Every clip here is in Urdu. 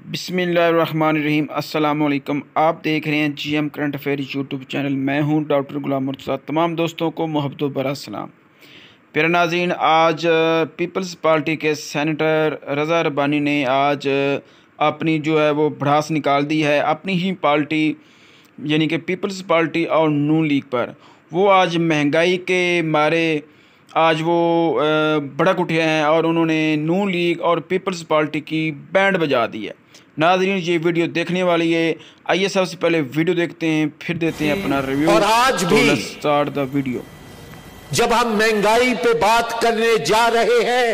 بسم اللہ الرحمن الرحیم۔ السلام علیکم، آپ دیکھ رہے ہیں G M current affair YouTube channel. میں ہوں ڈاکٹر غلام مرتضیٰ۔ تمام دوستوں کو محبت و برا سلام۔ پیارے ناظرین، آج پیپلز پارٹی کے سینیٹر رضا ربانی نے آج اپنی جو ہے وہ بھڑاس نکال دی ہے اپنی ہی پارٹی یعنی کہ پیپلز پارٹی اور نون لیگ پر۔ وہ آج مہنگائی کے مارے آج وہ بھڑک اٹھے ہیں اور انہوں نے نون لیگ اور پیپلز پارٹی کی بینڈ بجا دی ہے۔ ناظرین، یہ ویڈیو دیکھنے والی ہے، آئیے سب سے پہلے ویڈیو دیکھتے ہیں پھر دیتے ہیں اپنا ریویو۔ اور آج بھی اسٹارٹ دا ویڈیو۔ جب ہم مہنگائی پہ بات کرنے جا رہے ہیں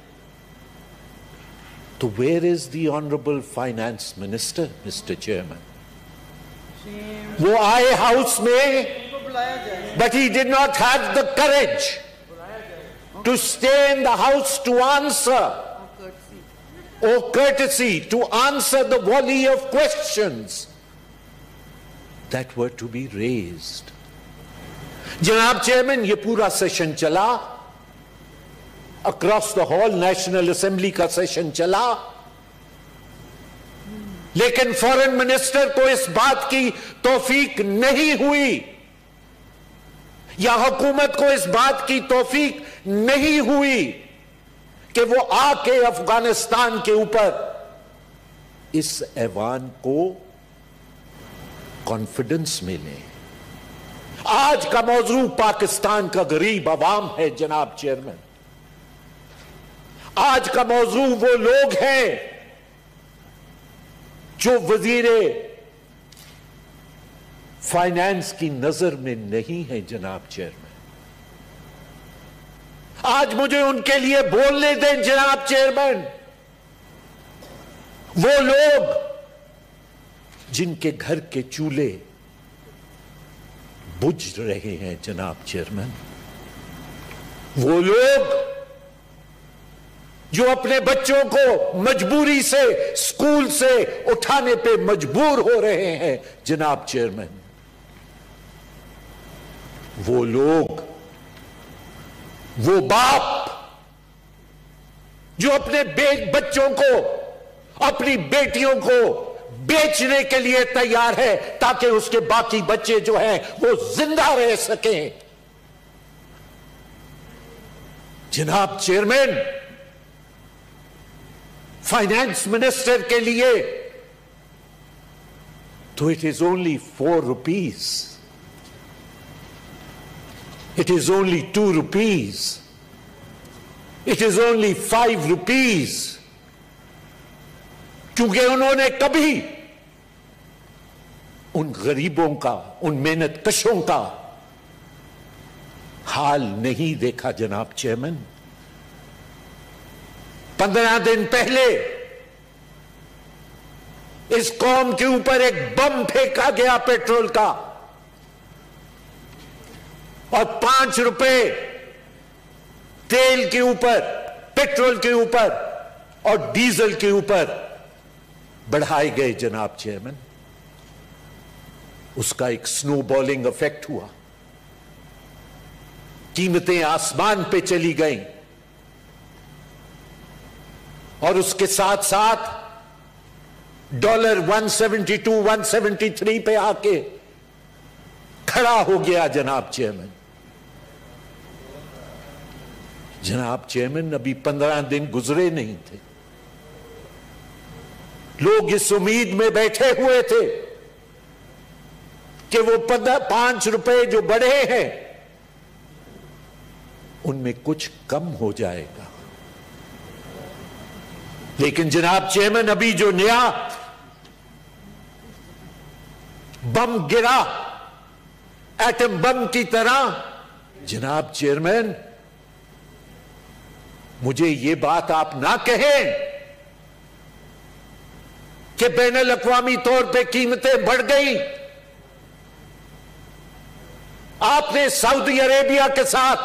تو where is the honourable finance minister mister chairman? وہ آئے ہاؤس میں but he did not have the courage to stay in the house to answer or courtesy to answer the volley of questions that were to be raised. جناب چیئرمین، یہ پورا سیشن چلا، across the hall national assembly کا سیشن چلا، لیکن فارن منسٹر کو اس بات کی توفیق نہیں ہوئی یا حکومت کو اس بات کی توفیق نہیں ہوئی کہ وہ آ کے افغانستان کے اوپر اس ایوان کو کانفیڈنس ملے۔ آج کا موضوع پاکستان کا غریب عوام ہے جناب چیئرمین۔ آج کا موضوع وہ لوگ ہیں جو وزیر فائنانس کی نظر میں نہیں ہے جناب چیئرمین۔ آج مجھے ان کے لیے بولنے دیں جناب چیئرمین۔ وہ لوگ جن کے گھر کے چولہے بجھ رہے ہیں جناب چیئرمین، وہ لوگ جو اپنے بچوں کو مجبوری سے اسکول سے اٹھانے پہ مجبور ہو رہے ہیں جناب چیئرمین، وہ لوگ، وہ باپ جو اپنے بچوں کو، اپنی بیٹیوں کو بیچنے کے لیے تیار ہے تاکہ اس کے باقی بچے جو ہیں وہ زندہ رہ سکیں۔ جناب چیئرمین، فائنانس منسٹر کے لیے تو it is only 4 rupees, it is only 2 rupees, it is only 5 rupees، کیونکہ انہوں نے کبھی ان غریبوں کا، ان محنت کشوں کا حال نہیں دیکھا جناب چیئرمین۔ 15 دن پہلے اس قوم کے اوپر ایک بم پھینکا گیا پیٹرول کا، اور 5 روپے تیل کے اوپر، پیٹرول کے اوپر اور ڈیزل کے اوپر بڑھائے گئے جناب چیئرمین۔ اس کا ایک سنو بالنگ افیکٹ ہوا، قیمتیں آسمان پہ چلی گئیں، اور اس کے ساتھ ساتھ ڈالر 172 173 پہ آ کے کھڑا ہو گیا جناب چیئرمین۔ جناب چیئرمین، ابھی 15 دن گزرے نہیں تھے، لوگ اس امید میں بیٹھے ہوئے تھے کہ وہ 5 روپے جو بڑھے ہیں ان میں کچھ کم ہو جائے گا، لیکن جناب چیئرمین ابھی جو نیا بم گرا، ایٹم بم کی طرح، جناب چیئرمین مجھے یہ بات آپ نہ کہیں کہ بین الاقوامی طور پہ قیمتیں بڑھ گئیں۔ آپ نے سعودی عربیہ کے ساتھ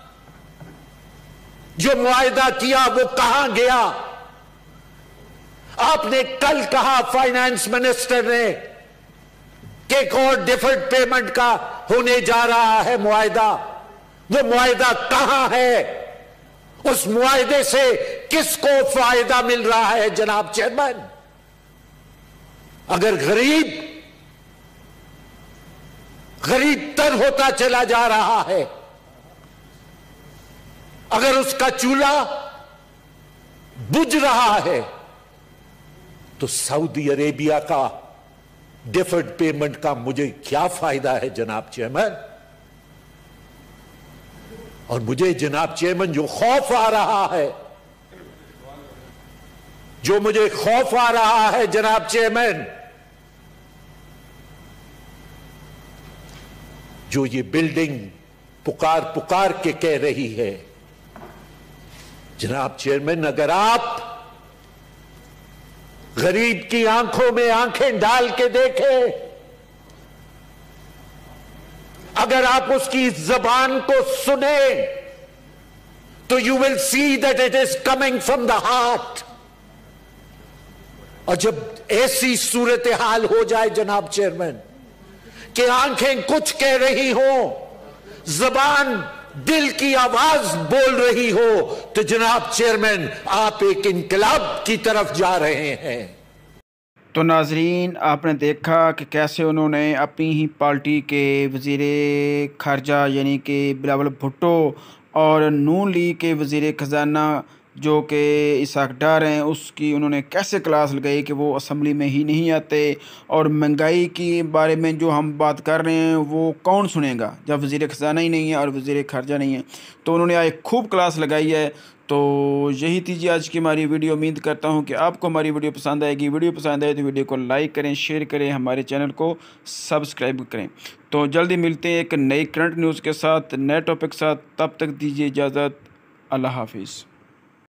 جو معاہدہ کیا وہ کہاں گیا؟ آپ نے کل کہا فائنانس منسٹر نے کہ ایک اور ڈیفرڈ پیمنٹ کا ہونے جا رہا ہے معاہدہ، وہ معاہدہ کہاں ہے؟ اس معاہدے سے کس کو فائدہ مل رہا ہے جناب چیئرمین؟ اگر غریب تر ہوتا چلا جا رہا ہے، اگر اس کا چولہا بجھ رہا ہے، تو سعودی عربیہ کا ڈیفرڈ پیمنٹ کا مجھے کیا فائدہ ہے جناب چیئرمین؟ اور مجھے جناب چیئرمین جو خوف آ رہا ہے، جناب چیئرمین، جو یہ بلڈنگ پکار کے کہہ رہی ہے، جناب چیئرمین، اگر آپ غریب کی آنکھوں میں آنکھیں ڈال کے دیکھیں، اگر آپ اس کی زبان کو سنیں، تو you will see that it is coming from the heart. اور جب ایسی صورتحال ہو جائے جناب چیئرمین کہ آنکھیں کچھ کہہ رہی ہوں، زبان دل کی آواز بول رہی ہو، تو جناب چیئرمین آپ ایک انقلاب کی طرف جا رہے ہیں۔ تو ناظرین، آپ نے دیکھا کہ کیسے انہوں نے اپنی ہی پارٹی کے وزیر خارجہ یعنی کہ بلاول بھٹو اور نون لیگ کے وزیر خزانہ جو کہ اسحاق ڈار ہیں، اس کی انہوں نے کیسے کلاس لگائی کہ وہ اسمبلی میں ہی نہیں آتے، اور مہنگائی کے بارے میں جو ہم بات کر رہے ہیں وہ کون سنے گا جب وزیر خزانہ ہی نہیں ہے اور وزیر خارجہ نہیں ہے۔ تو انہوں نے ایک خوب کلاس لگائی ہے۔ تو یہی تھی جی آج کی ہماری ویڈیو۔ امید کرتا ہوں کہ آپ کو ہماری ویڈیو پسند آئے گی۔ ویڈیو پسند آئے تو ویڈیو کو لائک کریں، شیئر کریں، ہمارے چینل کو سبسکرائب کریں۔ تو جلدی ملتے ہیں ایک نئی کرنٹ نیوز کے ساتھ، نئے ٹاپک کے ساتھ۔ تب تک دیجیے اجازت۔ اللہ حافظ۔